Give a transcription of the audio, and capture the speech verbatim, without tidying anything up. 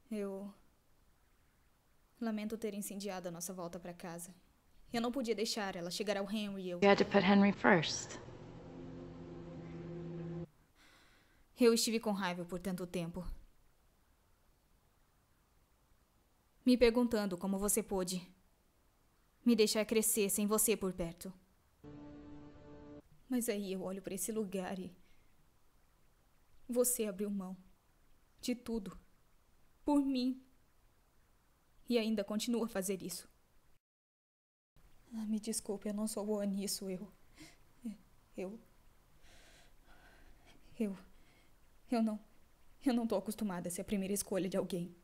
Eu... lamento ter incendiado a nossa volta para casa. Eu não podia deixar ela chegar ao Henry e eu... You had to put Henry first. Eu estive com raiva por tanto tempo. Me perguntando como você pôde me deixar crescer sem você por perto. Mas aí eu olho para esse lugar e... você abriu mão de tudo por mim. E ainda continua a fazer isso. Ah, me desculpe, eu não sou boa nisso. Eu... Eu... Eu... Eu não... Eu não tô acostumada a ser a primeira escolha de alguém.